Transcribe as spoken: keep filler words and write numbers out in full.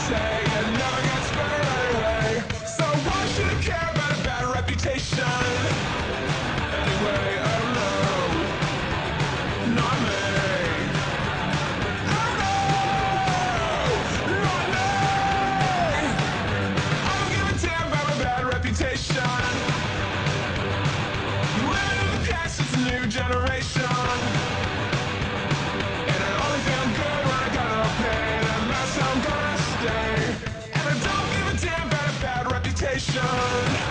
say it never gets better anyway. So why should I care about a bad reputation? Anyway, oh no, not me. Oh no, not me. I don't give a damn about a bad reputation. Living in the past, it's a new generation. And I only feel good when I got no pain, and that's how I'm gonna stay. And I don't give a damn about a bad reputation.